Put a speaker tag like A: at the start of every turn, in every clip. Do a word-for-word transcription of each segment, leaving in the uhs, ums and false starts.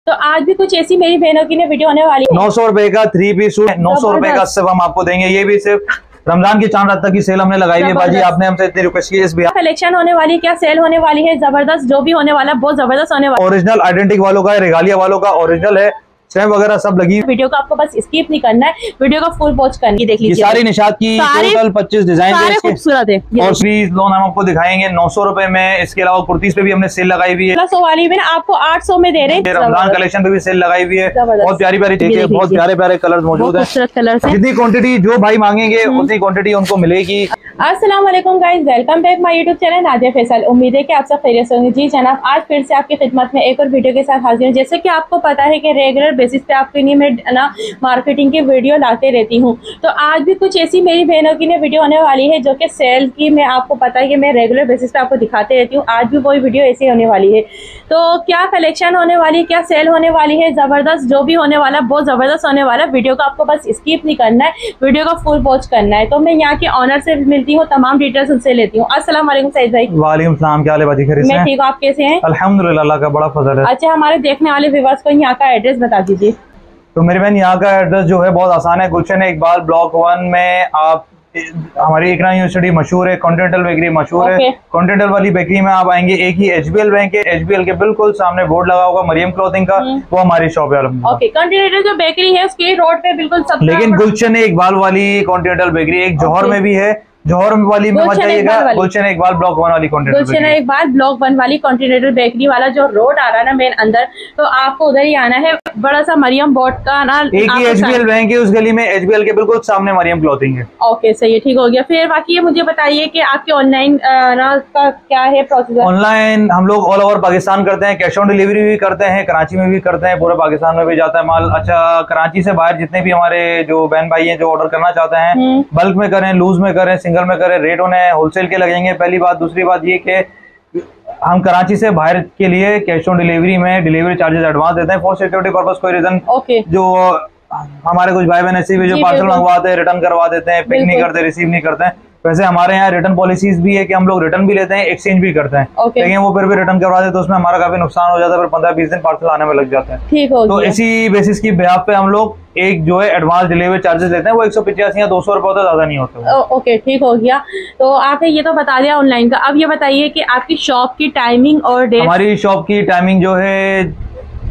A: तो आज भी कुछ ऐसी मेरी बहनों की वीडियो होने वाली है।
B: नौ सौ रुपए का थ्री पीस सूट नौ सौ रुपए का सिर्फ हम आपको देंगे। ये भी सिर्फ रमजान की चांद रात तक की सेल हमने लगाई है। बाजी आपने हमसे इतनी रिक्वेस्ट की। इस भी
A: कलेक्शन होने वाली, क्या सेल होने वाली है, जबरदस्त जो भी होने वाला बहुत जबरदस्त होने वाला।
B: ओरिजिनल आइडेंटिक वालों का, रेगालिया वालों का ओरिजिनल है, चैन वगैरह सब लगी।
A: वीडियो को आपको बस स्किप नहीं करना है, वीडियो का फुल वॉच करनी। देख लीजिए
B: सारी निशात की टोटल पच्चीस डिजाइन
A: खूबसूरत है।
B: और स्लीव लोन हम आपको दिखाएंगे नौ सौ रुपए में। इसके अलावा कुर्तीज पे भी हमने सेल लगाई हुई है।
A: सौ वाली में आपको आठ सौ में दे रहे हैं।
B: रमजान कलेक्शन पे भी सेल लगाई हुई है। बहुत प्यारी प्यारी चीजें, बहुत प्यारे प्यारे कलर मौजूद है। जितनी क्वांटिटी जो भाई मांगेंगे उतनी क्वांटिटी उनको मिलेगी।
A: अस्सलाम वालेकुम guys, welcome back my YouTube channel Nadia Faisal. उम्मीद है कि आप सब खैरियत से होंगे। जी जनाब, आज फिर से आपकी खिदमत में एक और वीडियो के साथ हाजिर हूँ। जैसे कि आपको पता है कि रेगुलर बेसिस पे आपके लिए मैं ना मार्केटिंग की वीडियो लाते रहती हूँ। तो आज भी कुछ ऐसी मेरी बहनों की वीडियो होने वाली है जो कि सेल की, मैं आपको पता है कि मैं रेगुलर बेसिस पे आपको दिखाते रहती हूँ। आज भी वही वीडियो ऐसी होने वाली है। तो क्या कलेक्शन होने वाली, क्या सेल होने वाली है, जबरदस्त जो भी होने वाला बहुत जबरदस्त होने वाला। वीडियो को आपको बस स्किप नहीं करना है, वीडियो का फुल वॉच करना है। तो मैं यहाँ के ऑनर से मिलती हूँ, तमाम डिटेल्स उनसे लेती हूँ। अस्सलाम वालेकुम सईद भाई।
B: वालेकुम सलाम, क्या हाल है बाजी? खैरियत से?
A: मैं ठीक हूँ, आप कैसे हैं?
B: अल्हम्दुलिल्लाह, अल्लाह का बड़ा फजल है।
A: अच्छा, हमारे देखने वाले व्यूअर्स को यहाँ का एड्रेस बता दीजिए।
B: तो मेरी बहन, यहाँ का एड्रेस जो है बहुत आसान है। गुलशन इकबाल ब्लॉक वन में आप, हमारी इकरा यूनिवर्सिटी मशहूर है, कॉन्टिनेंटल बेकरी मशहूर है। कॉन्टिनेंटल वाली बेकरी में आप आएंगे, एक ही एचबीएल बैंक है, एचबीएल के बिल्कुल सामने बोर्ड लगा होगा मरियम क्लोथिंग का, वो हमारी शॉप है।
A: ओके, कॉन्टिनेंटल जो बेकरी है उसके रोड पे बिल्कुल सब।
B: लेकिन गुलशन इकबाल वाली कॉन्टिनेंटल बेकरी एक जौहर में भी है, जौहर वाली में मत जाइएगा, गुलशन इकबाल ब्लॉक वन वाली Continental
A: Gulshan Iqbal block one वाली कॉन्टिनेंटल बेकरी वाला जो रोड आ रहा है ना मेन अंदर, तो आपको उधर ही आना है। बड़ा सा मरियम बोर्ड का ना,
B: एक ही एचबीएल बैंक है उस गली में, एचबीएल के बिल्कुल सामने मरियम क्लोथिंग है।
A: ओके, सही है, ठीक हो गया। फिर बाकी ये मुझे बताइए कि आपके ऑनलाइन का क्या है प्रोसेस?
B: ऑनलाइन हम लोग ऑल ओवर पाकिस्तान करते हैं, कैश ऑन डिलीवरी भी करते हैं, कराची में भी करते हैं, पूरे पाकिस्तान में भी जाता है माल। अच्छा, कराची से बाहर जितने भी हमारे जो बहन भाई हैं जो ऑर्डर करना चाहते हैं, बल्क में करें, लूज में करें, सिंगल में करें, रेट होलसेल के लगेंगे। पहली बात। दूसरी बात ये कि हम कराची से बाहर के लिए कैश ऑन डिलीवरी में डिलीवरी चार्जेस एडवांस देते हैं फॉर सिक्योरिटी पर्पस। कोई रीजन
A: okay. जो
B: हमारे कुछ भाई बहन ऐसे भी जो पार्सल मंगवाते हैं, रिटर्न करवा देते हैं, पिक नहीं करते, रिसीव नहीं करते हैं। वैसे हमारे यहाँ रिटर्न पॉलिसीज भी है कि हम लोग रिटर्न भी लेते हैं, एक्सचेंज भी करते हैं। okay. लेकिन वो फिर भी रिटर्न करवा देते तो उसमें हमारा काफी नुकसान हो जाता है, फिर पंद्रह बीस दिन पार्सल आने में लग जाते हैं। ठीक हो तो इसी बेसिस की बिहाफ पे हम लोग एक जो है एडवांस डिलीवरी चार्जेस लेते हैं, वो एक सौ पचासी या दो सौ रुपए होता, ज्यादा नहीं होता।
A: ओके, ठीक हो गया। तो आपने ये तो बता दिया ऑनलाइन का। अब ये बताइए कि आपकी शॉप की टाइमिंग और डेट। हमारी
B: शॉप की टाइमिंग जो है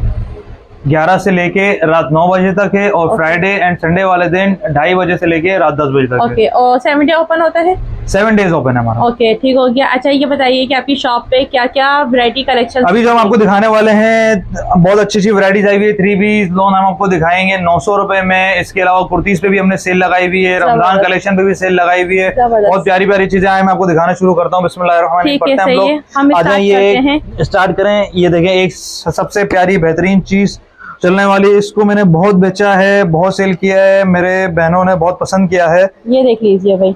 B: ग्यारह से लेके रात नौ बजे तक है, और फ्राइडे एंड संडे वाले दिन ढाई बजे से लेके रात दस बजे तक।
A: ओके, और सेवन डे ओपन होता है?
B: सेवन डेज ओपन है हमारा।
A: ओके, ठीक हो गया। अच्छा, ये बताइए कि आपकी शॉप पे क्या क्या वैरायटी कलेक्शन
B: अभी जो हम आपको दिखाने वाले हैं, बहुत अच्छी अच्छी वैरायटीज आई हुई है। थ्री पीस लोन हम आपको दिखाएंगे नौ सौ रुपए में। इसके अलावा कुर्तीज पे भी हमने सेल लगाई हुई है, रमजान कलेक्शन पे भी सेल लगाई हुई है। बहुत प्यारी प्यारी चीजें आए, मैं आपको दिखाना शुरू करता हूँ। बिस्मिल्लाहिर्रहमानिर्रहीम। हम लोग आ जाइए, स्टार्ट करें। ये देखें, एक सबसे प्यारी बेहतरीन चीज चलने वाली, इसको मैंने बहुत बेचा है, बहुत सेल किया है, मेरे बहनों ने बहुत पसंद किया है।
A: ये देख लीजिए भाई,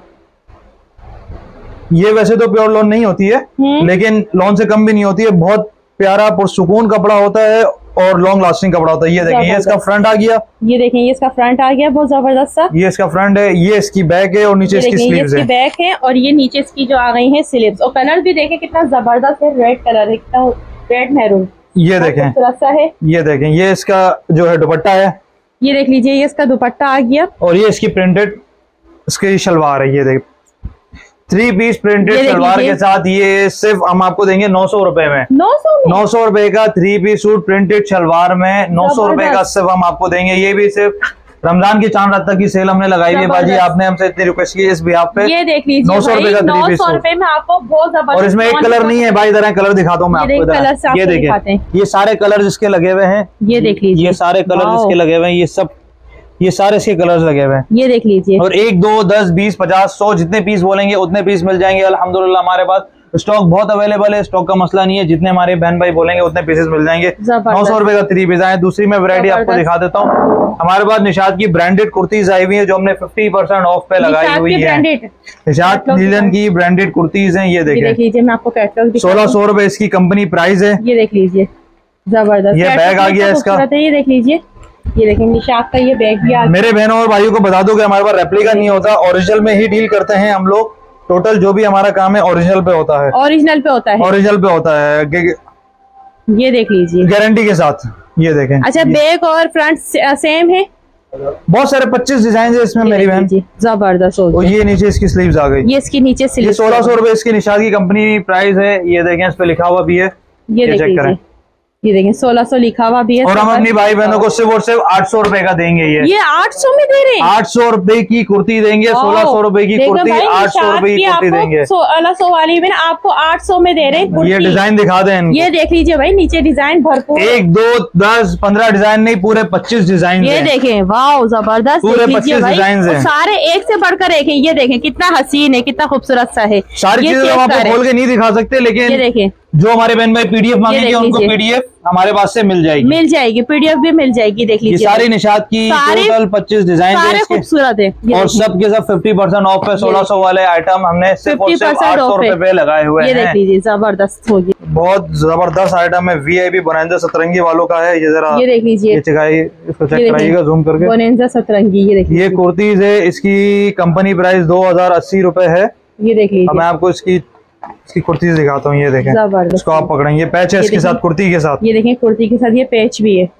B: ये वैसे तो प्योर लॉन नहीं होती है, लेकिन लॉन से कम भी नहीं होती है। बहुत प्यारा पुरसुकून कपड़ा होता है और लॉन्ग लास्टिंग कपड़ा होता है। ये देखें, ये इसका फ्रंट आ गया।
A: ये देखें, ये इसका फ्रंट आ गया, बहुत जबरदस्त सा।
B: ये इसका फ्रंट है, ये इसकी बैक है, और नीचे इसकी स्लीव्स है।
A: बैक है और ये नीचे इसकी जो आ गई है स्लीव्स। और कलर भी देखें कितना जबरदस्त है, रेड कलर है, कितना रेड मैरून।
B: ये देखें,
A: है। ये
B: देखें, ये इसका जो है दुपट्टा है।
A: ये देख लीजिए, ये इसका दुपट्टा आ गया, और
B: ये इसकी प्रिंटेड इसकी शलवार है। ये देख, थ्री पीस प्रिंटेड शलवार के साथ ये सिर्फ हम आपको देंगे नौ सौ रुपए में।
A: नौ सौ
B: नौ सौ रुपए का three piece suit printed shalwar में नौ सौ रुपए का सिर्फ हम आपको देंगे। ये भी सिर्फ रमजान की चांद रात तक की सेल हमने लगाई है। बाजी आपने हमसे इतनी रिक्वेस्ट की इस बिहाफ पे।
A: ये देख लीजिए,
B: नौ सौ रुपए का थ्री पीस
A: रुपए में आपको बहुत जबरदस्त।
B: और इसमें एक कलर नहीं है भाई, इधर कलर दिखाता हूँ मैं आपको। इधर ये देखें, ये सारे कलर जिसके लगे हुए हैं,
A: ये देख लीजिए,
B: ये सारे कलर जिसके लगे हुए हैं, ये सब ये सारे इसके कलर्स लगे हुए हैं।
A: ये देख लीजिए,
B: और एक दो दस बीस पचास सौ जितने पीस बोलेंगे उतने पीस मिल जाएंगे। अल्हम्दुलिल्लाह हमारे पास स्टॉक बहुत अवेलेबल है, स्टॉक का मसला नहीं है। जितने हमारे बहन भाई बोलेंगे उतने पीसेस मिल जाएंगे। नौ सौ रुपए का थ्री पीस आए। दूसरी मैं वैरायटी आपको दिखा देता हूँ। हमारे पास निशात की ब्रांडेड कुर्तीज आई हुई है, जो हमने फिफ्टी परसेंट ऑफ पे लगाई हुई है। निशात लीलन की ब्रांडेड कुर्तीज है। ये देखिए,
A: मैं आपको कैटलॉग
B: सोलह सौ रुपए इसकी कंपनी प्राइस है।
A: ये देख लीजिए, जबरदस्त।
B: ये बैग आ गया इसका,
A: ये देख लीजिए, ये देखें निशात का ये बैग भी आ गया।
B: मेरे बहनों और भाइयों को बता दो कि हमारे पास रेप्लिका नहीं होता, ओरिजिनल में ही डील करते हैं हम लोग। टोटल जो भी हमारा काम है ओरिजिनल पे होता है।
A: ओरिजिनल पे होता है,
B: ओरिजिनल पे होता है।
A: ये देख लीजिए,
B: गारंटी के साथ। ये देखें।
A: अच्छा, बैक और फ्रंट सेम है।
B: बहुत सारे पच्चीस डिजाइन है इसमें मेरी बहन।
A: जबरदस्त।
B: और ये नीचे इसकी स्लीव्स आ गई।
A: ये इसकी नीचे स्लीव।
B: ये सोलह सौ रुपए इसकी निशाद की कंपनी प्राइस है। ये देखें, इस पे लिखा हुआ भी है।
A: ये, ये चेक करें। ये देखें, सोलह सौ लिखा हुआ भी है।
B: और हम अपनी भाई बहनों को सिर्फ और सिर्फ आठ सौ रुपए का देंगे। ये
A: ये आठ सौ में दे रहे हैं।
B: आठ सौ रुपए की कुर्ती देंगे। सोलह सौ रुपए की कुर्ती, आठ सौ रुपए की कुर्ती देंगे।
A: सोलह सौ वाली में आपको आठ सौ में दे रहे हैं।
B: ये डिजाइन दिखा दें।
A: ये देख लीजिए भाई, नीचे डिजाइन भरपूर।
B: एक दो दस पंद्रह डिजाइन नहीं, पूरे पच्चीस डिजाइन।
A: ये देखें, वाह जबरदस्त।
B: पूरे पच्चीस डिजाइन है।
A: सारे एक से बढ़कर एक है। ये देखें कितना हसीन है, कितना खूबसूरत सा है।
B: सारी चीजें हम आपको खोल के नहीं दिखा सकते, लेकिन
A: ये देखें,
B: जो हमारे बहन भाई पीडीएफ मांगेंगे उनको पीडीएफ हमारे पास से मिल जाएगी।
A: मिल जाएगी, पीडीएफ भी मिल जाएगी। देख लीजिए,
B: ये सारी निशात की टोटल पच्चीस डिजाइन है,
A: खूबसूरत है।
B: और सब के सब फिफ्टी परसेंट ऑफ है। सोलह सौ वाले आइटम हमने सिर्फ और सिर्फ आठ सौ रुपए पे लगाए हुए हैं।
A: ये देख लीजिए, जबरदस्त होगी।
B: बहुत जबरदस्त आइटम है। वीआईपी बोनांजा सतरंगी वालों का है। ये जरा
A: ये देख लीजिए,
B: इसको चेक कराइएगा जूम करके।
A: बोनांजा सतरंगी, ये देखिए।
B: ये कुर्तीज है, इसकी कंपनी प्राइस दो हजार अस्सी रुपए है।
A: ये देख लीजिए,
B: मैं आपको इसकी इसकी कुर्ती दिखाता हूँ। ये देखें, इसको आप पकड़ेंगे, पैच है इसके साथ, कुर्ती के साथ।
A: ये देखें, कुर्ती के साथ ये पैच भी है।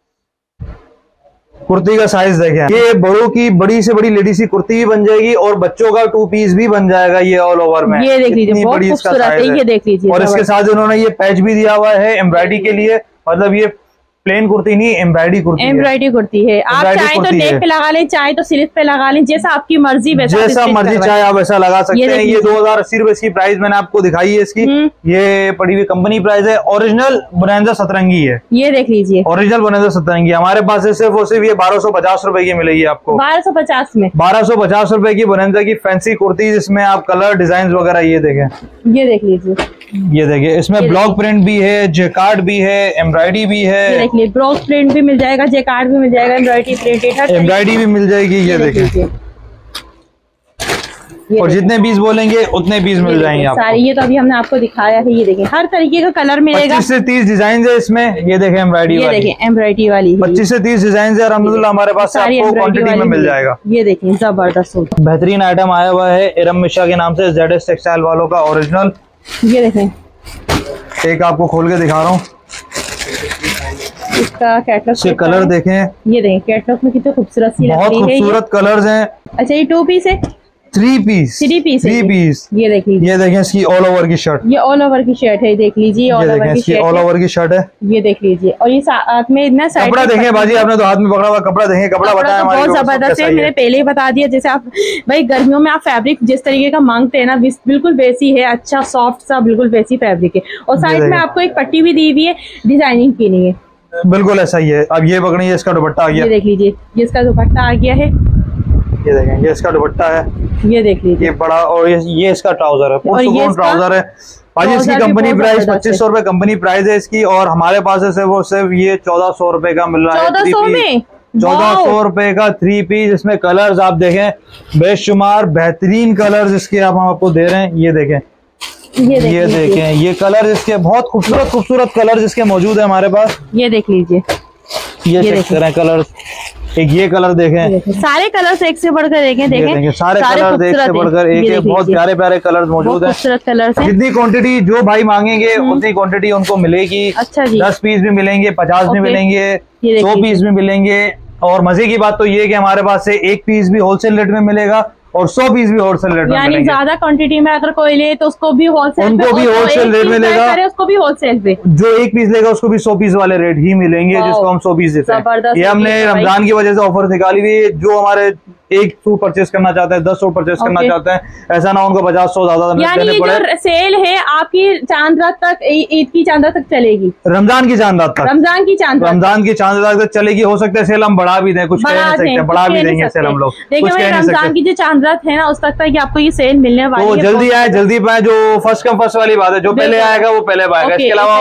B: कुर्ती का साइज देखें, ये बड़ों की बड़ी से बड़ी लेडीज की कुर्ती भी बन जाएगी और बच्चों का टू पीस भी बन जाएगा। ये ऑल ओवर में,
A: ये देख लीजिए, बहुत खूबसूरत है। ये देख लीजिए,
B: और इसके साथ उन्होंने ये पैच भी दिया हुआ है एम्ब्रॉयडरी के लिए। मतलब ये प्लेन कुर्ती नहीं, एम्ब्रॉयडरी कुर्ती
A: एम्ब्रॉयडरी कुर्ती है। आप चाहे तो नेक पे लगा लें, चाहे तो स्लीव पे लगा लें, जैसा आपकी मर्जी,
B: जैसा मर्जी चाहे आप ऐसा लगा सकते हैं। ये दो हजार अस्सी रुपए इसकी प्राइस मैंने आपको दिखाई है इसकी। ये पड़ी हुई कंपनी प्राइस है। ओरिजिनल बोनांजा सतरंगी है।
A: ये देख लीजिए,
B: ओरिजिनल बोनांजा सतरंगी हमारे पास है। सिर्फ और सिर्फ ये बारह सौ पचास रुपए की मिलेगी आपको।
A: बारह सौ पचास में
B: बारह सौ पचास रुपए की बोनांजा की फैंसी कुर्ती, जिसमें आप कलर डिजाइन वगैरह ये देखें।
A: ये देख लीजिए,
B: ये देखिए, इसमें ब्लॉक प्रिंट भी है, जेकार्ड भी है, एम्ब्रॉयडरी भी है।
A: ये देखिए, ब्लॉक प्रिंट भी मिल जाएगा, जेकार्ड भी मिल जाएगा, एम्ब्रॉयडरी प्रिंटेड
B: एम्ब्रॉयडरी भी मिल जाएगी। ये देखिए, और जितने पीस बोलेंगे उतने पीस मिल जाएंगे आपको।
A: सारी ये तो अभी हमने आपको दिखाया है। ये देखिए, हर तरीके का कलर मिलेगा।
B: पच्चीस से तीस डिजाइन है इसमें। ये देखें एम्ब्रॉयडरी वाली,
A: ये देखें एम्ब्रॉयडरी वाली
B: पच्चीस से तीस डिजाइन है। अल्हम्दुलिल्लाह हमारे पास आपको क्वांटिटी में मिल जाएगा।
A: ये देखिए, जबरदस्त होगा।
B: बेहतरीन आइटम आया हुआ है इरम मिश्रा के नाम से, जेड एस टेक्सटाइल वालों का ओरिजिनल।
A: ये देखें,
B: एक आपको खोल के दिखा रहा हूँ।
A: इसका कैटलॉग
B: से कलर देखें।
A: ये देखें, कैटलॉग में कितने खूबसूरत सी
B: बहुत खूबसूरत कलर्स हैं।
A: अच्छा, ये टू पीस है,
B: three piece
A: three piece
B: three piece.
A: ये देख लीजिए,
B: ये देखें इसकी ऑल ओवर की शर्ट।
A: ये ऑल ओवर की शर्ट है। देख लीजिए, ऑल ओवर की शर्ट,
B: ऑल ओवर की शर्ट है।
A: ये देख लीजिए, और ये साथ में इतना
B: कपड़ा देखें बाजी, आपने तो हाथ में पकड़ा हुआ कपड़ा देखें। कपड़ा बताया,
A: बहुत जबरदस्त है। मैंने पहले ही बता दिया, जैसे आप भाई गर्मियों में आप फैब्रिक जिस तरीके का मांगते हैं ना, बिल्कुल वैसी है। अच्छा सॉफ्ट सा, बिल्कुल वैसी फैब्रिक है। और साइड में आपको एक पट्टी भी दी हुई है डिजाइनिंग की नहीं है,
B: बिल्कुल ऐसा ही है। अब ये पकड़िए, इसका दुपट्टा आ गया।
A: ये देख लीजिए, ये इसका दुपट्टा आ गया है।
B: ये देखें, ये इसका दुपट्टा है।
A: ये देख लीजिए,
B: ये बड़ा, और ये ये इसका ट्राउजर है,
A: और ये
B: ट्राउजर है भाजी। इसकी कंपनी प्राइस पच्चीस सौ रुपए कंपनी प्राइस है इसकी, और हमारे पास है वो सिर्फ ये चौदह सौ रुपए का मिल रहा है।
A: चौदह सौ में
B: चौदह सौ रुपए का थ्री पीस। इसमें कलर्स आप देखें, बेशुमार बेहतरीन कलर्स इसके आप हम आपको दे रहे हैं। ये देखें,
A: ये,
B: ये देखें, ये कलर इसके बहुत खूबसूरत खूबसूरत कलर इसके मौजूद है हमारे पास।
A: ये देख लीजिए,
B: ये चेक करें कलर। एक ये कलर देखें,
A: सारे कलर्स एक से बढ़कर एक हैं। देखें,
B: देखें सारे कलर एक से बढ़कर एक है। बहुत प्यारे प्यारे कलर्स मौजूद हैं,
A: खूबसूरत कलर्स हैं।
B: जितनी क्वांटिटी जो भाई मांगेंगे उतनी क्वांटिटी उनको मिलेगी।
A: अच्छा जी,
B: दस पीस भी मिलेंगे, पचास भी मिलेंगे, सौ पीस भी मिलेंगे। और मजे की बात तो ये कि हमारे पास से एक पीस भी होलसेल रेट में मिलेगा और सौ पीस भी होलसेल रेट में मिलेंगे।
A: यानी ज्यादा क्वांटिटी में अगर कोई ले तो उसको भी होलसेल,
B: उनको भी होलसेल रेट मिलेगा,
A: उसको भी होलसेल पे।
B: जो एक पीस लेगा उसको भी सौ पीस वाले रेट ही मिलेंगे, जिसको हम सौ पीस देते हैं। ये हमने रमजान की वजह से ऑफर निकाली हुई है। जो हमारे एक सूट परचेस करना चाहते हैं, दस सूट परचेस करना चाहते हैं, ऐसा ना उनको पचास सौ ज्यादा देने पड़े।
A: जो सेल है आपकी चांद रात तक, ईद की चांद रात तक चलेगी,
B: रमजान की चांद रात तक,
A: रमजान की चांद
B: रमजान की चांद रात तक चलेगी। हो सकता है सेल हम बढ़ा भी दें, कुछ कह नहीं सकते, बढ़ा भी देंगे सेल हम लोग।
A: देखिए, रमजान की जो चांद रात है ना, उस तक कि आपको ये सेल मिलने वाली है।
B: तो जल्दी आए, जल्दी पाए। जो फर्स्ट कम फर्स्ट वाली बात है, जो पहले आएगा वो पहले पाएगा। इसके अलावा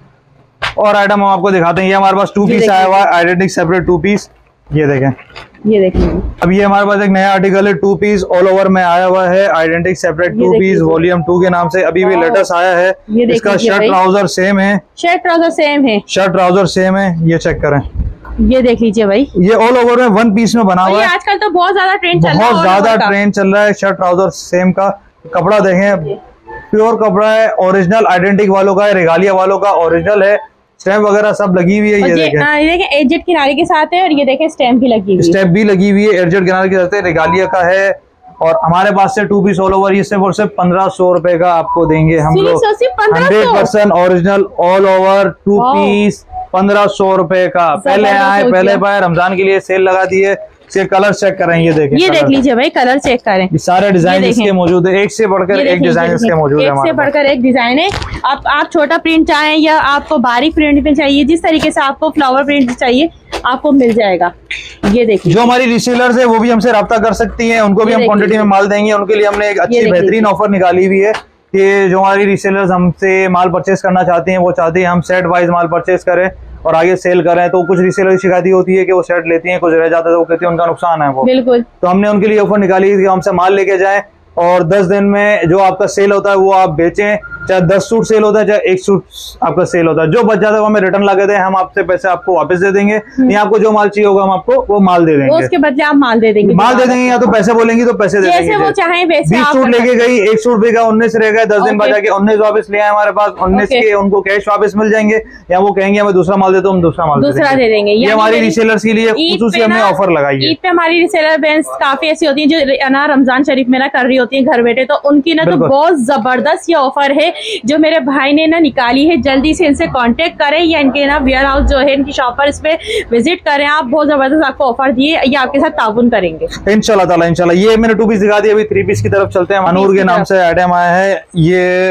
B: और आइटम हम आपको दिखाते हैं। ये हमारे पास टू पीस आया हुआ है, आइडेंटिक सेपरेट टू पीस। ये देखें,
A: ये देखिए,
B: अब ये हमारे पास एक नया आर्टिकल है, टू पीस ऑल ओवर में आया हुआ है, identic separate two piece volume two के नाम से अभी भी लेटेस्ट आया है। इसका शर्ट ट्राउजर सेम है,
A: शर्ट ट्राउजर सेम है,
B: शर्ट ट्राउजर सेम है। ये चेक करें,
A: ये देख लीजिए भाई,
B: ये ऑल ओवर में वन पीस में बना हुआ है।
A: आजकल तो बहुत ज्यादा ट्रेंड चल रहा है,
B: बहुत ज्यादा ट्रेंड चल रहा है। शर्ट ट्राउजर सेम का कपड़ा देखें, प्योर कपड़ा है, ओरिजिनल आइडेंटिक वालों का है, रेगालिया वालों का ओरिजिनल है। स्टैम्प वगैरह सब लगी हुई है। ये देखें,
A: ये देखें एजेड किनारे के साथ है और ये देखें स्टैम्प भी लगी हुई है,
B: स्टैम्प भी लगी हुई है, एजेड किनारे के साथ है, रेगालिया का है। और हमारे पास से टू पीस ऑल ओवर ये सिर्फ और सिर्फ पंद्रह सौ रुपए का आपको देंगे हम लोग, hundred percent original all over two piece पंद्रह सौ रुपए का। पहले आए पहले पाए, रमजान के लिए सेल लगा दी है। इसके कलर चेक करें, ये देखें,
A: ये देख लीजिए भाई, कलर चेक करें,
B: ये सारे डिजाइन इसके मौजूद है, एक से बढ़कर एक डिजाइन इसके मौजूद है,
A: एक से बढ़कर एक डिजाइन है। आप आप छोटा प्रिंट चाहें या आपको बारीक प्रिंट में चाहिए, जिस तरीके से आपको फ्लावर प्रिंट चाहिए आपको मिल जाएगा। ये देखिए,
B: जो हमारी रीसेलर्स है वो भी हमसे रब्ता कर सकती हैं, उनको भी हम क्वांटिटी में माल देंगे। उनके लिए हमने एक अच्छी बेहतरीन ऑफर निकाली हुई है कि जो हमारी रीसेलर्स हमसे माल परचेस करना चाहती हैं, वो चाहती हैं हम सेट वाइज माल परचेस करें और आगे सेल करें। तो कुछ रीसेलर की शिकायत होती है कि वो सेट लेती हैं, कुछ रह जाता है तो वो कहती है उनका नुकसान है वो।
A: बिल्कुल,
B: तो हमने उनके लिए ऑफर निकाली है कि हमसे माल लेके जाएं और दस दिन में जो आपका सेल होता है वो आप बेचें। चाहे दस सूट सेल होता है, चाहे एक सूट आपका सेल होता है, जो बच जाता है वो हमें रिटर्न ला के दें, हम आपसे पैसे आपको वापस दे देंगे। या आपको जो माल चाहिए होगा हम आपको वो माल दे देंगे,
A: उसके बदले आप माल दे देंगे,
B: माल दे देंगे, या तो पैसे बोलेंगे तो पैसे दे देंगे।
A: जैसे वो चाहें वैसे।
B: बीस सूट लेके गई, एक सूट बिका, उन्नीस रह गए, दस दिन बाद जाके उन्नीस वापस ले आए हमारे पास, उन्नीस के उनको कैश वापस मिल जाएंगे, या वो कहेंगे हमें दूसरा माल दे तो हम दूसरा माल
A: दूसरा दे देंगे।
B: ये हमारी रीसेलर्स के लिए खुसूसी हमने ऑफर लगाई है।
A: ईद पे हमारी रीसेलर बेंस काफी ऐसी होती है जो ना रमजान शरीफ में ना कर रही होती है घर बैठे, तो उनकी ना तो बहुत जबरदस्त ये ऑफर है जो मेरे भाई ने ना निकाली है। जल्दी से इनसे कांटेक्ट करें या इनके ना वेयर हाउस जो है इनकी शॉप पर इस पे विजिट करें। आप बहुत जबरदस्त आपको ऑफर दिए, ये आपके साथ ताउन करेंगे
B: इंशाल्लाह ताला इंशाल्लाह। ये मैंने टू पीस दिखा दिया, अभी थ्री पीस की तरफ चलते हैं। महानूर के नाम से आइटम आया है, ये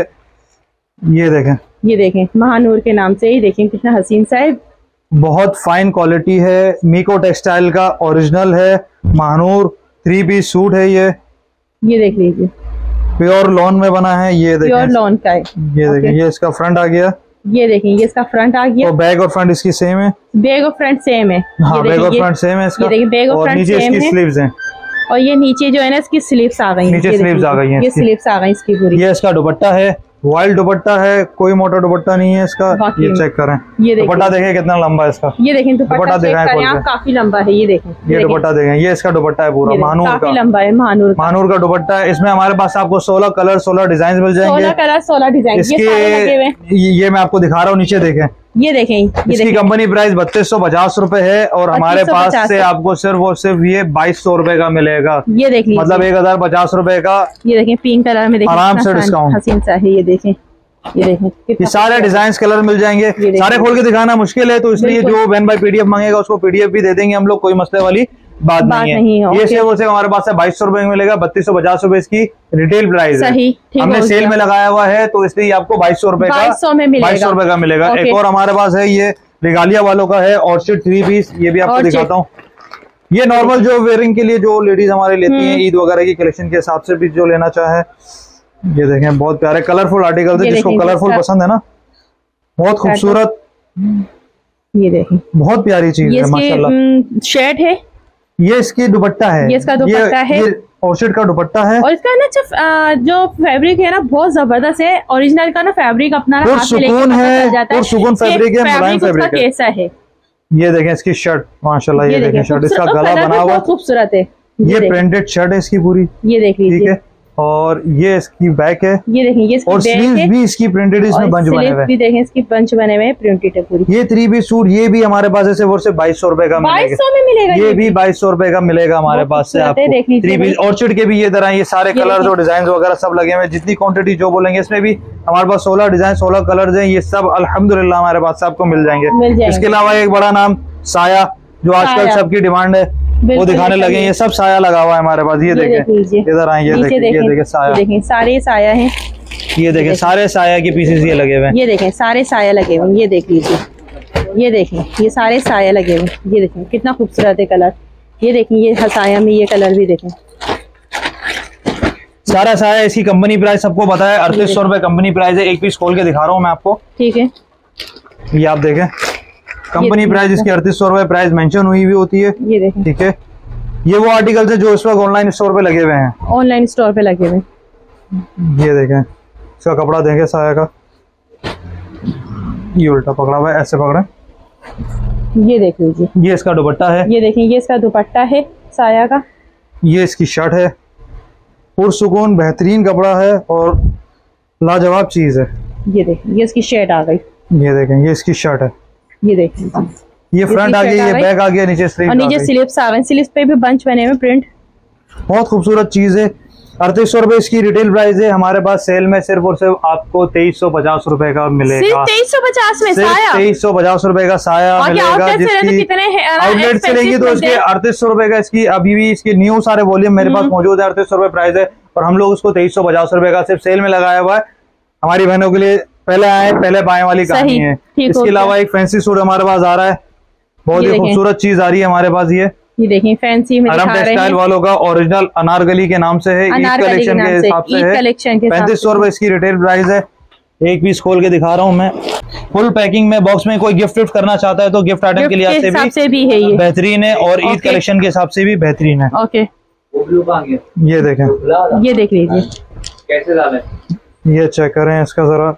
B: ये देखें,
A: ये देखें महानूर के नाम से, ये देखें कितना हसीन सा है,
B: बहुत फाइन क्वालिटी है, मीको टेक्सटाइल का ओरिजिनल है, महानूर थ्री पीस सूट है। ये
A: ये देख लीजिए,
B: प्योर लॉन में बना है, ये देखें
A: प्योर लॉन का है।
B: ये देखें, ये इसका फ्रंट आ गया,
A: ये देखें ये इसका फ्रंट आ गया,
B: और बैक और फ्रंट इसकी सेम है,
A: बैक और फ्रंट सेम है।
B: हाँ, बैक और फ्रंट सेम है इसका,
A: बैक और फ्रंट
B: नीचे इसकी स्लीव्स हैं,
A: और ये नीचे जो है ना इसकी स्लीव्स आ गई,
B: नीचे स्लीव्स आ गई हैं,
A: ये स्लीव्स आ गई इसकी पूरी।
B: ये इसका दुपट्टा है, वाइल्ड दुपट्टा है, कोई मोटा दुपट्टा नहीं है इसका। ये चेक करें, ये दुपट्टा देखें कितना लंबा है इसका,
A: ये देखें दुपट्टा चेक करें आप, काफी लंबा है। ये देखें,
B: ये दुपट्टा देखें, ये इसका दुपट्टा है पूरा महानूर का,
A: काफी लंबा है महानूर
B: महानूर का दुपट्टा है। इसमें हमारे पास आपको सोलह कलर सोलह डिजाइन मिल जाएंगे,
A: सोलह कलर सोलह डिजाइन
B: इसके। ये मैं आपको दिखा रहा हूँ, नीचे देखें,
A: ये देखें, ये
B: इसकी कंपनी प्राइस बत्तीस सौ पचास रूपए है और हमारे पास से आपको सिर्फ और सिर्फ ये बाईस सौ रूपये का मिलेगा।
A: ये देख लीजिए, मतलब
B: एक हजार पचास रूपए का।
A: ये देखें पिंक कलर में, देखें
B: आराम से डिस्काउंट,
A: हसीन सा है। ये देखें, ये देखें,
B: ये सारे डिजाइन कलर मिल जाएंगे। सारे खोल के दिखाना मुश्किल है, तो इसलिए जो बहन भाई पीडीएफ मांगेगा उसको पीडीएफ भी दे देंगे हम लोग, कोई मसले वाली बात, बात नहीं है। नहीं है। ये सिर्फ और सिर्फ हमारे पास से बाईस सौ रूपये में मिलेगा, बत्तीस सौ पचास रूपये इसकी रिटेल प्राइस है। हमने सेल में लगाया हुआ है तो इसलिए आपको बाईस सौ रूपये का बाईस सौ रूपये का मिलेगा। एक और हमारे पास है, ये रेगालिया वालों का है, ऑर्चिड थ्री पीस, ये भी आपको दिखाता हूँ। ये नॉर्मल जो वेयरिंग के लिए जो लेडीज हमारे लेती हैं ईद वगैरह की कलेक्शन के हिसाब से भी जो लेना चाहे, ये देखें बहुत प्यारे कलरफुल आर्टिकल है, जिसको कलरफुल पसंद है ना, बहुत खूबसूरत,
A: ये देखें बहुत
B: प्यारी चीज है माशाल्लाह।
A: शर्ट है,
B: ये इसकी दुपट्टा है,
A: ये इसका दुपट्टा है,
B: ये ऑर्चिड का दुपट्टा है,
A: और इसका ना जो फैब्रिक है ना बहुत जबरदस्त है। ओरिजिनल का ना फैब्रिक अपना
B: सुकून है, सुकून फैब्रिक है, मुलायम फैब्रिक है।
A: कैसा है
B: ये देखें इसकी शर्ट माशाल्लाह, ये देखें शर्ट, इसका गला बना हुआ
A: खूबसूरत है,
B: ये प्रिंटेड शर्ट है इसकी पूरी,
A: ये देख लीजिए, ठीक है।
B: और ये इसकी बैक है,
A: ये देखें, ये
B: और स्लीव्स भी इसकी प्रिंटेड, इसमें बंच बने हुए हैं,
A: देखें इसकी बंच बने हुए हैं, प्रिंटेड है पूरी।
B: ये थ्री पीस सूट ये भी हमारे पास से वो सिर्फ बाईस सौ रूपये का
A: बाईस सौ में मिलेगा,
B: ये भी बाईस सौ रूपये का मिलेगा हमारे पास से आपको। थ्री पीस ऑर्चिड के भी ये तरह ये सारे कलर्स और डिजाइन वगैरह सब लगे हुए हैं, जितनी क्वांटिटी जो बोलेंगे इसमें भी हमारे पास सोलह डिजाइन सोलह कलर्स हैं, ये सब अल्हम्दुलिल्लाह हमारे पास से आपको मिल जाएंगे। इसके अलावा एक बड़ा नाम साया, जो आजकल सबकी डिमांड है, वो दिखाने लगे, ये सब साया लगा हुआ है हमारे पास। ये देखें इधर आए, ये देखें, ये देखें साया,
A: देखें सारे साया हैं,
B: ये देखें सारे साया के पीसेस ये लगे हुए हैं,
A: ये देखें सारे साया लगे हुए हैं, ये देख लीजिए, ये देखें ये सारे साया लगे हुए हैं, ये देखें कितना खूबसूरत है कलर, ये देखें ये साया में ये कलर भी देखें,
B: सारा साया। इसकी कंपनी प्राइस सबको पता है, अड़तीस सौ रुपए कंपनी प्राइस है। एक पीस खोल के दिखा रहा हूँ मैं आपको, ठीक है, ये आप देखें कंपनी प्राइस इसकी अड़तीस सौ रुपए प्राइस मेंशन हुई हुई होती है, ये देखें, ठीक है। ये वो आर्टिकल है जो इस वक्त ऑनलाइन स्टोर पे लगे हुए हैं,
A: ऑनलाइन स्टोर पे लगे हुए हैं।
B: ये देखें इसका कपड़ा देखें साया का, ये उल्टा पकड़ा हुआ है, ऐसे पकड़े,
A: ये देख लीजिए,
B: ये इसका दुपट्टा है,
A: ये देखें ये इसका दुपट्टा है साया का,
B: ये इसकी शर्ट है, पुरसुकून बेहतरीन कपड़ा है और लाजवाब चीज है।
A: ये देखें ये इसकी शर्ट आ गई,
B: ये देखें, ये इसकी शर्ट है,
A: ये देखें,
B: ये फ्रंट आ गया, ये बैक आ गया, नीचे स्लीव
A: और नीचे स्लीव्स आ गए, स्लीव्स पे भी बंच बने हुए प्रिंट।
B: बहुत खूबसूरत चीज है। अड़तीस सौ रुपए इसकी रिटेल प्राइस है, हमारे पास सेल में सिर्फ और सिर्फ आपको तेईस सौ पचास रुपए का मिलेगा।
A: तेईस सौ पचास में साया,
B: तेईस सौ पचास रुपए का साया मिलेगा, जिसकी आउटलेट से लेंगी तो उसके अड़तीस सौ रुपए का, इसकी अभी भी इसकी न्यू सारे वॉल्यूम मेरे पास मौजूद है, अड़तीस सौ रुपए प्राइस है, और हम लोग उसको तेईस सौ पचास रुपए का सिर्फ सेल में लगाया हुआ है हमारी बहनों के लिए। पहले आए पहले पाए वाली कहानी है। इसके अलावा एक फैंसी सूट हमारे पास आ रहा है, बहुत ही खूबसूरत चीज आ रही है हमारे पास। ये
A: ये देखें, फैंसी में दिखा रहे हैं,
B: स्टाइल वालों का ओरिजिनल अनारकली के नाम से है, ईद कलेक्शन के हिसाब से है, पैंतीस सौ रुपए इसकी रिटेल प्राइस है। एक पीस खोल के दिखा रहा हूँ मैं, फुल पैकिंग में बॉक्स में। कोई गिफ्ट विफ्ट करना चाहता है तो गिफ्ट आइटम के लिहाज से भी, से भी है ये बेहतरीन है, और ईद कलेक्शन के हिसाब से भी बेहतरीन है। ओके, ये देखें,
A: ये देख लीजिए
C: कैसे डाले,
B: ये चेक करें इसका जरा,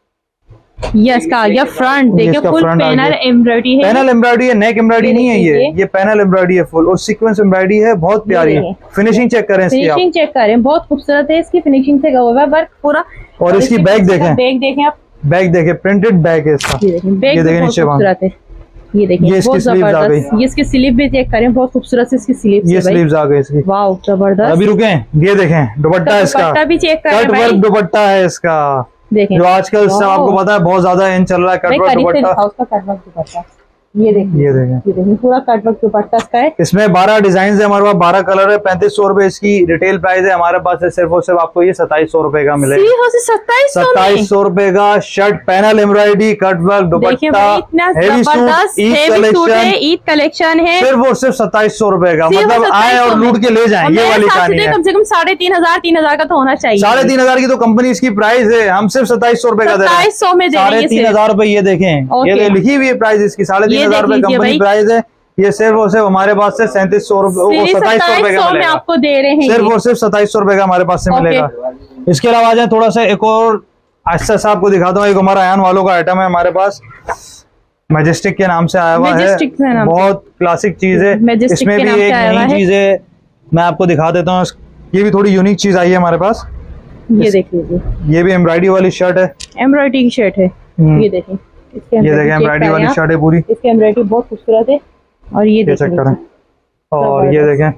A: ये इसका आ गया फ्रंट, देखिए फुल पैनल एम्ब्रॉयडरी है,
B: पैनल एम्ब्रॉयडरी है, नेक एम्ब्रॉयडरी नहीं है, ये ये पैनल एम्ब्रॉयडरी है फुल, और सीक्वेंस एम्ब्रॉयडरी है, बहुत प्यारी है। फिनिशिंग चेक करें इसकी,
A: फिनिशिंग चेक करें, बहुत खूबसूरत है इसकी फिनिशिंग से हुआ है वर्क पूरा।
B: और इसकी बैग देखें,
A: बैग देखें आप,
B: बैग देखें, प्रिंटेड बैग है इसका, ये देखें नीचे
A: खूबसूरत है, ये देखिए,
B: ये इसकी स्लीव्स आ गई,
A: ये इसकी स्लीव भी चेक करें, बहुत खूबसूरत है इसकी स्लीव्स,
B: ये स्लीव्स आ गई इसकी,
A: वाओ जबरदस्त।
B: अभी रुकें, ये देखें दुपट्टा इसका,
A: दुपट्टा भी चेक करें,
B: कट वर्क दुपट्टा है इसका,
A: देखें,
B: जो आजकल आपको पता है बहुत ज्यादा इन चल रहा है कट वर्क दुपट्टा।
A: ये देखिए,
B: ये देखें,
A: ये देखिए पूरा कट वर्क दुपट्टा इसका है।
B: इसमें बारह डिजाइन है हमारे पास, बारह कलर है, पैंतीस सौ रुपए इसकी रिटेल प्राइस है हमारे पास है, सिर्फ और सिर्फ आपको ये सत्ताईस सौ रुपए का मिलेगा। सत्ताईस सौ रुपए का shirt, panel embroidery, cut work dupatta, heavy suit,
A: Eid collection है,
B: सिर्फ और सिर्फ सत्ताईस सौ रुपए का। मतलब आए और लूट के ले जाए, ये वाली कहानी है।
A: कम से कम साढ़े तीन हजार तीन हजार का तो होना चाहिए,
B: साढ़े तीन हजार की तो कंपनी इसकी प्राइस है, हम सिर्फ सत्ताईस सौ रुपए का दे रहे हैं, साढ़े तीन हजार रुपए। ये देखें, ये लिखी हुई है प्राइस इसकी, साढ़े तीन हजार रुपए कंपनी प्राइस है। ये सिर्फ और सिर्फ हमारे पास से सैंतीस सौ रुपए, सत्ताईस सौ रुपए का मिलेगा,
A: आपको दे रहे हैं,
B: सिर्फ और सिर्फ सत्ताईस सौ रुपए का हमारे पास से मिलेगा। इसके अलावा आ जाए थोड़ा सा एक और अच्छा सा आपको दिखाता हूँ, एक हमारा आयान वालों का आइटम है हमारे पास, मैजेस्टिक के नाम से आया हुआ है, बहुत क्लासिक चीज है, इसमें भी एक नई चीज है, मैं आपको दिखा देता हूँ। ये भी थोड़ी यूनिक चीज आई है हमारे पास,
A: ये देख लीजिए,
B: ये भी एम्ब्रॉयडरी वाली शर्ट है,
A: एम्ब्रॉयडरी की शर्ट है, ये देखें,
B: ये देखें एम्ब्रॉयडरी वाली शर्ट है पूरी,
A: इसकी एम्ब्रॉयडरी बहुत खूबसूरत है, और ये
B: चेक करें, और ये देखें,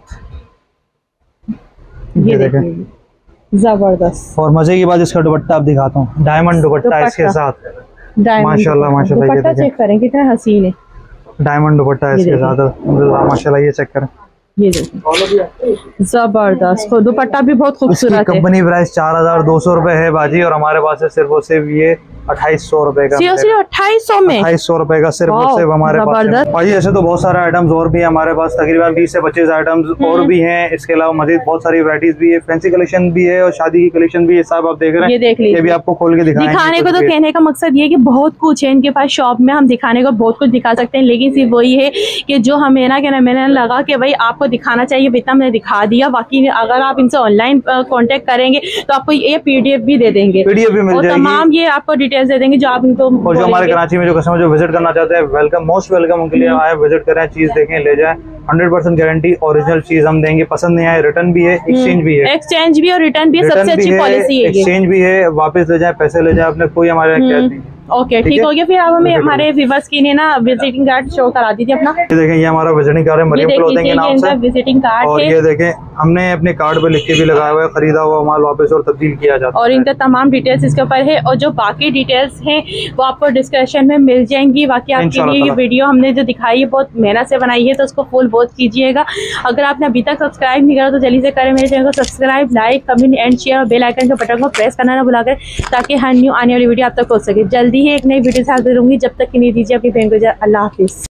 A: ये देखें जबरदस्त।
B: और मजे की बात इसका दुपट्टा आप दिखाता हूँ, डायमंड दुपट्टा इसके साथ, माशाल्लाह माशाल्लाह, ये
A: दुपट्टा चेक करें कितना हसीन है,
B: डायमंड दुपट्टा इसके साथ माशाल्लाह, ये चेक करें,
A: ये देखिए जबरदस्त, दुपट्टा भी बहुत खूबसूरत है।
B: कंपनी प्राइस चार हजार दो सौ रुपए है बाजी, और हमारे पास है सिर्फ और सिर्फ ये अट्ठाईस सौ रुपए का,
A: अट्ठाईस सौ में
B: अट्ठाईस सौ रुपए का सिर्फ और सिर्फ हमारे पास। भाई ऐसे तो बहुत सारे आइटम्स और भी है हमारे पास, तकरीबन बीस से पच्चीस आइटम्स और भी हैं। इसके अलावा मजीद बहुत सारी वैरायटीज भी है, फैंसी कलेक्शन भी है और शादी की कलेक्शन भी है, सब आप देख रहे हैं।
A: ये देख लीजिए,
B: ये भी आपको खोल के दिखाएंगे।
A: दिखाने को तो कहने का मकसद ये कि बहुत कुछ है इनके पास शॉप में, हम दिखाने को बहुत कुछ दिखा सकते हैं, लेकिन सिर्फ वही है कि जो हमें ना क्या मैंने लगा कि भाई आपको दिखाना चाहिए, इतना मैंने दिखा दिया। बाकी अगर आप इनसे ऑनलाइन कांटेक्ट करेंगे तो आपको ये पीडीएफ भी दे देंगे,
B: पीडीएफ भी मिल जाएगी,
A: तमाम ये आपको डिटेल्स दे देंगे जो आप इनको।
B: और जो हमारे कराची में जो कस्टमर जो विजिट करना चाहते हैं, वेलकम, मोस्ट वेलकम, उनके लिए आए, विजिट करें, चीज देखें, ले जाएं। हंड्रेड परसेंट गारंटी, ओरिजिनल चीज हम देंगे, पसंद नहीं आए रिटर्न भी है, एक्सचेंज भी है,
A: एक्सचेंज भी और रिटर्न भी, सबसे अच्छी पॉलिसी है,
B: एक्सचेंज भी है, वापस ले जाए, पैसे ले जाए, अपने कोई हमारे नहीं।
A: ओके ठीक हो गया। फिर आप हमें हमारे व्यूअर्स के लिए ना विजिटिंग कार्ड शो करा दीजिए अपना।
B: ये देखें, ये हमारा विजिटिंग कार्ड है, मरियम क्लोथिंग के नाम से
A: विजिटिंग कार्ड
B: और
A: है।
B: ये देखें हमने अपने कार्ड पे लिख के भी लगाया हुआ है, खरीदा हुआ माल वापस और तब्दील किया जाता है,
A: और इनका तमाम डिटेल्स इसके ऊपर है, और जो बाकी डिटेल्स हैं वो आपको डिस्क्रिप्शन में मिल जाएंगी। बाकी आपके लिए ये वीडियो हमने जो दिखाई है बहुत मेहनत से बनाई है, तो उसको फुल वॉच कीजिएगा। अगर आपने अभी तक सब्सक्राइब नहीं करा तो जल्दी से करें मेरे चैनल को subscribe, like, comment and share, और बेल आइकन के बटन को प्रेस करना ना भुला कर, ताकि हर न्यू आने वाली वीडियो आप तक पहुंच सके। जल्दी ही एक नई वीडियो से हाजिर होंगी, जब तक कि नहीं दीजिए अपनी बहन को। अल्लाह हाफिज।